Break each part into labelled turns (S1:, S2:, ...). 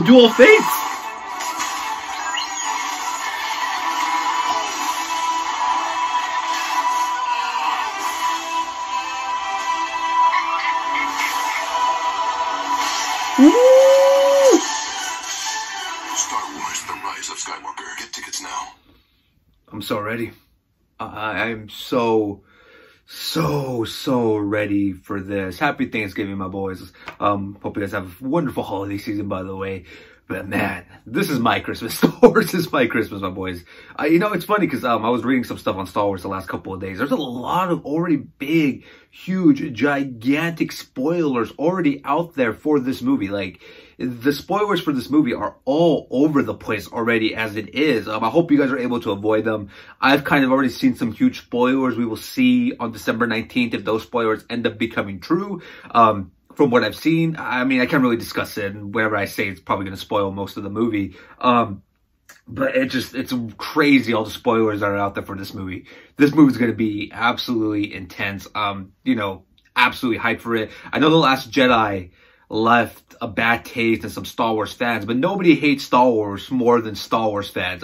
S1: Oh, Duel of Fates! Woo!
S2: Star Wars: The Rise of Skywalker. Get tickets now.
S1: I'm so ready. I'm so ready for this. Happy Thanksgiving, my boys. Hope you guys have a wonderful holiday season, by the way. But man, this is my Christmas. Star Wars is my Christmas, my boys. You know, it's funny because I was reading some stuff on Star Wars the last couple of days. There's a lot of already big, huge, gigantic spoilers already out there for this movie. Like, the spoilers for this movie are all over the place already as it is. I hope you guys are able to avoid them. I've kind of already seen some huge spoilers we will see on December 19th if those spoilers end up becoming true. From what I've seen, I mean, I can't really discuss it, and whatever I say, it's probably going to spoil most of the movie. But it's crazy, all the spoilers that are out there for this movie. This movie's going to be absolutely intense. You know, absolutely hyped for it. I know The Last Jedi left a bad taste in some Star Wars fans, but nobody hates Star Wars more than Star Wars fans.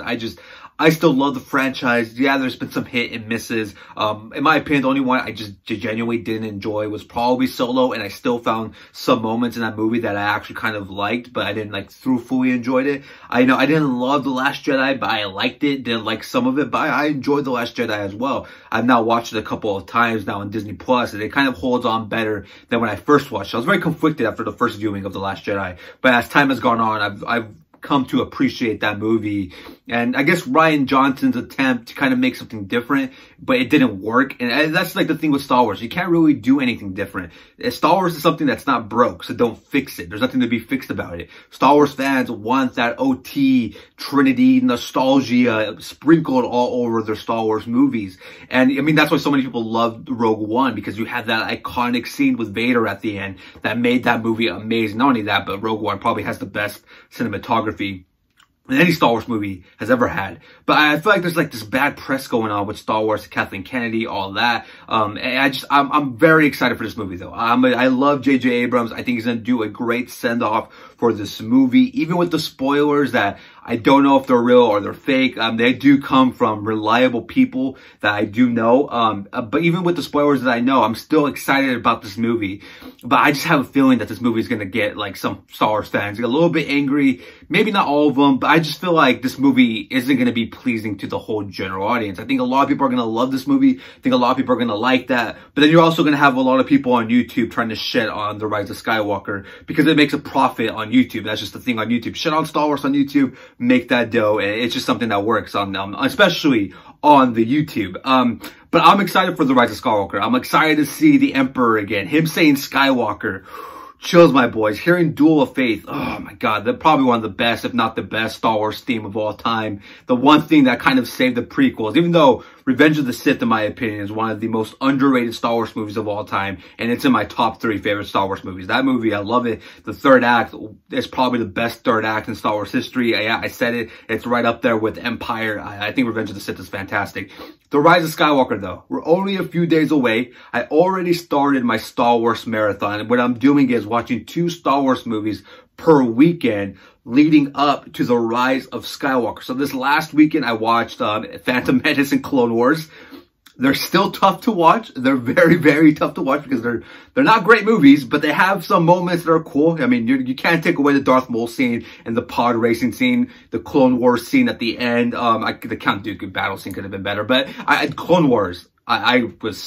S1: I still love the franchise. Yeah, there's been some hit and misses. In my opinion, the only one I just genuinely didn't enjoy was probably Solo, and I still found some moments in that movie that I actually kind of liked, but I didn't fully enjoyed it. I know I didn't love The Last Jedi, but I liked it. Didn't like some of it, but I enjoyed The Last Jedi as well. I've now watched it a couple of times now on Disney Plus, and it kind of holds on better than when I first watched it. I was very conflicted after the first viewing of The Last Jedi, but as time has gone on, I've come to appreciate that movie. And I guess Rian Johnson's attempt to kind of make something different, but it didn't work. And that's like the thing with Star Wars. You can't really do anything different. Star Wars is something that's not broke, so don't fix it. There's nothing to be fixed about it. Star Wars fans want that OT, Trinity, nostalgia sprinkled all over their Star Wars movies. And I mean, that's why so many people loved Rogue One, because you had that iconic scene with Vader at the end that made that movie amazing. Not only that, but Rogue One probably has the best cinematography than any Star Wars movie has ever had. But I feel like there's like this bad press going on with Star Wars, Kathleen Kennedy, all that. And I'm very excited for this movie though. I love J.J. Abrams. I think he's going to do a great send off for this movie, even with the spoilers that I don't know if they're real or they're fake. They do come from reliable people that I do know. But even with the spoilers that I know, I'm still excited about this movie. But I just have a feeling that this movie is going to get like some Star Wars fans get a little bit angry. Maybe not all of them, but I just feel like this movie isn't going to be pleasing to the whole general audience. I think a lot of people are going to love this movie. I think a lot of people are going to like that. But then you're also going to have a lot of people on YouTube trying to shit on The Rise of Skywalker because it makes a profit on YouTube. That's just the thing on YouTube. Shit on Star Wars on YouTube, make that dough, and it's just something that works on especially on the YouTube. But I'm excited for The Rise of Skywalker. I'm excited to see the Emperor again. Him saying Skywalker chills my boys. Hearing Duel of Faith, oh my god, they're probably one of the best, if not the best, Star Wars theme of all time. The one thing that kind of saved the prequels, even though Revenge of the Sith, in my opinion, is one of the most underrated Star Wars movies of all time, and it's in my top 3 favorite Star Wars movies. That movie, I love it. The third act is probably the best third act in Star Wars history. Yeah, I said it. It's right up there with Empire. I think Revenge of the Sith is fantastic. The Rise of Skywalker, though, we're only a few days away. I already started my Star Wars marathon, and what I'm doing is watching 2 Star Wars movies per weekend leading up to the Rise of Skywalker. So this last weekend, I watched Phantom Menace and Clone Wars. They're still tough to watch. They're very, very tough to watch because they're not great movies, but they have some moments that are cool. I mean, you can't take away the Darth Maul scene and the pod racing scene, the Clone Wars scene at the end. The Count Dooku battle scene could have been better, but Clone Wars, it was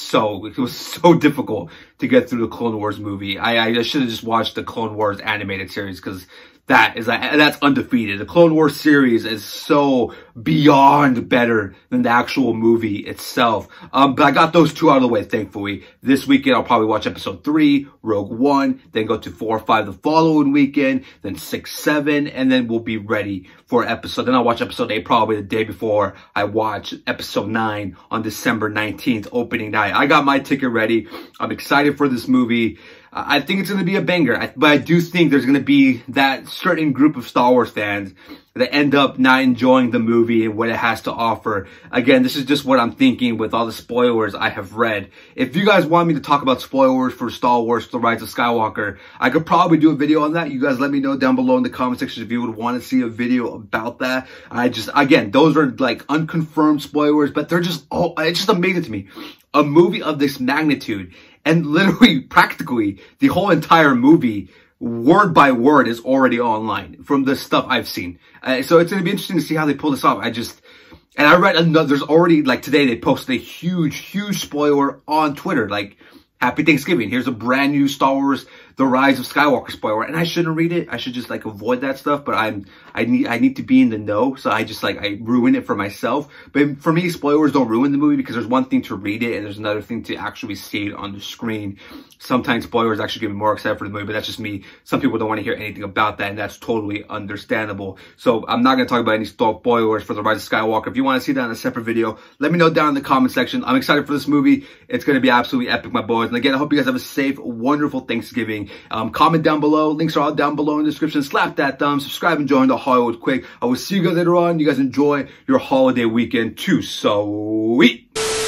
S1: so difficult to get through the Clone Wars movie. I should have just watched the Clone Wars animated series because that's undefeated. The Clone Wars series is so beyond better than the actual movie itself. But I got those 2 out of the way, thankfully. This weekend, I'll probably watch episode 3, Rogue One, then go to 4 or 5 the following weekend, then 6, 7, and then we'll be ready for episode. Then I'll watch episode 8 probably the day before I watch episode 9 on December 19th, opening night. I got my ticket ready. I'm excited for this movie. I think it's going to be a banger, but I do think there's going to be that certain group of Star Wars fans that end up not enjoying the movie and what it has to offer. Again, this is just what I'm thinking with all the spoilers I have read. If you guys want me to talk about spoilers for Star Wars: The Rise of Skywalker, I could probably do a video on that. You guys let me know down below in the comment section if you would want to see a video about that. Again, those are like unconfirmed spoilers, but they're just, it's just amazing to me. A movie of this magnitude, and literally, practically, the whole entire movie, word by word, is already online from the stuff I've seen. So it's going to be interesting to see how they pull this off. And I read another, there's already, like today, they posted a huge spoiler on Twitter. Like, Happy Thanksgiving. Here's a brand new Star Wars: The Rise of Skywalker spoiler. And I shouldn't read it. I should just like avoid that stuff. But I need to be in the know. So I ruin it for myself. But for me, spoilers don't ruin the movie, because there's one thing to read it and there's another thing to actually see it on the screen. Sometimes spoilers actually get me more excited for the movie, but that's just me. Some people don't want to hear anything about that, and that's totally understandable. So I'm not going to talk about any spoilers for The Rise of Skywalker. If you want to see that in a separate video, let me know down in the comment section. I'm excited for this movie. It's going to be absolutely epic, my boys. And again, I hope you guys have a safe, wonderful Thanksgiving. Comment down below. Links are all down below in the description. Slap that thumb. Subscribe and join the Hollywood Quick. I will see you guys later on. You guys enjoy your holiday weekend too. Sweet.